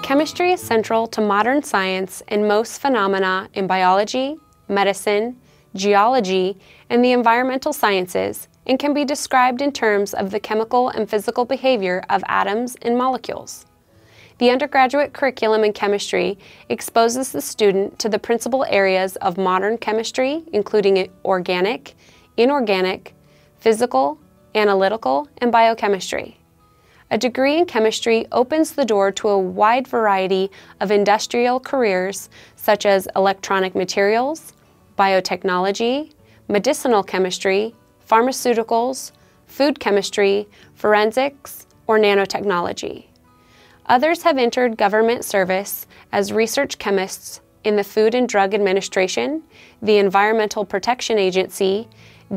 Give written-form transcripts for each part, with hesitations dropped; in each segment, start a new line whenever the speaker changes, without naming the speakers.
Chemistry is central to modern science and most phenomena in biology, medicine, geology, and the environmental sciences, and can be described in terms of the chemical and physical behavior of atoms and molecules. The undergraduate curriculum in chemistry exposes the student to the principal areas of modern chemistry, including organic, inorganic, physical, analytical, and biochemistry. A degree in chemistry opens the door to a wide variety of industrial careers such as electronic materials, biotechnology, medicinal chemistry, pharmaceuticals, food chemistry, forensics, or nanotechnology. Others have entered government service as research chemists in the Food and Drug Administration, the Environmental Protection Agency,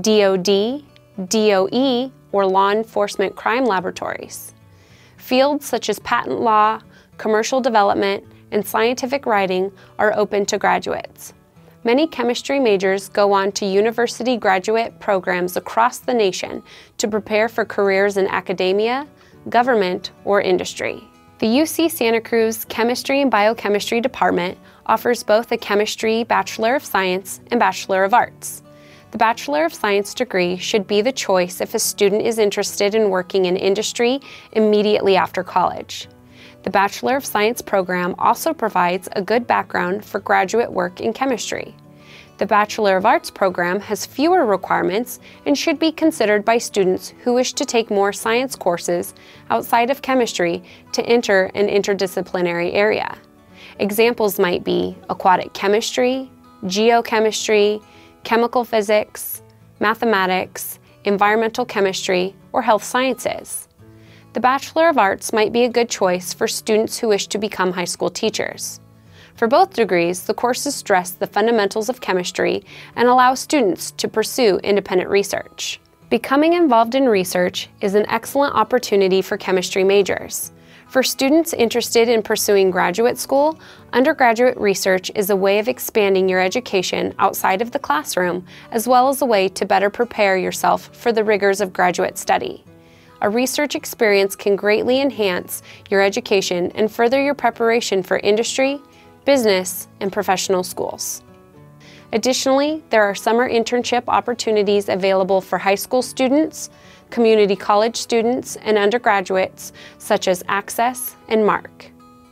DoD, DOE, or law enforcement crime laboratories. Fields such as patent law, commercial development, and scientific writing are open to graduates. Many chemistry majors go on to university graduate programs across the nation to prepare for careers in academia, government, or industry. The UC Santa Cruz Chemistry and Biochemistry Department offers both a Chemistry Bachelor of Science and Bachelor of Arts. The Bachelor of Science degree should be the choice if a student is interested in working in industry immediately after college. The Bachelor of Science program also provides a good background for graduate work in chemistry. The Bachelor of Arts program has fewer requirements and should be considered by students who wish to take more science courses outside of chemistry to enter an interdisciplinary area. Examples might be aquatic chemistry, geochemistry, chemical physics, mathematics, environmental chemistry, or health sciences. The Bachelor of Arts might be a good choice for students who wish to become high school teachers. For both degrees, the courses stress the fundamentals of chemistry and allow students to pursue independent research. Becoming involved in research is an excellent opportunity for chemistry majors. For students interested in pursuing graduate school, undergraduate research is a way of expanding your education outside of the classroom, as well as a way to better prepare yourself for the rigors of graduate study. A research experience can greatly enhance your education and further your preparation for industry, business, and professional schools. Additionally, there are summer internship opportunities available for high school students, community college students, and undergraduates such as Access and MARC.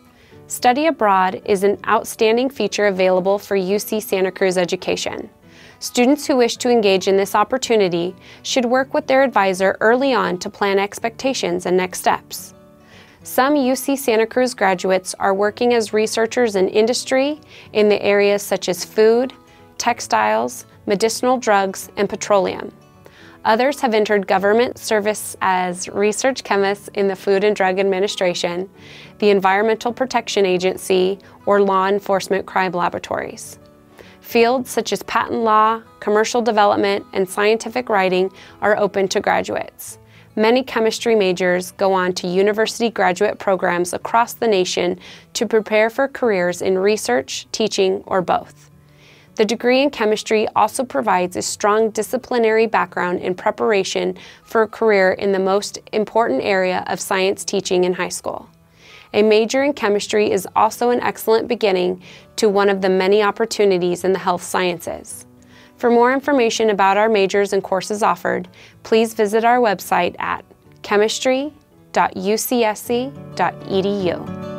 Study abroad is an outstanding feature available for UC Santa Cruz education. Students who wish to engage in this opportunity should work with their advisor early on to plan expectations and next steps. Some UC Santa Cruz graduates are working as researchers in industry in the areas such as food, textiles, medicinal drugs, and petroleum. Others have entered government service as research chemists in the Food and Drug Administration, the Environmental Protection Agency, or law enforcement crime laboratories. Fields such as patent law, commercial development, and scientific writing are open to graduates. Many chemistry majors go on to university graduate programs across the nation to prepare for careers in research, teaching, or both. The degree in chemistry also provides a strong disciplinary background in preparation for a career in the most important area of science teaching in high school. A major in chemistry is also an excellent beginning to one of the many opportunities in the health sciences. For more information about our majors and courses offered, please visit our website at chemistry.ucsc.edu.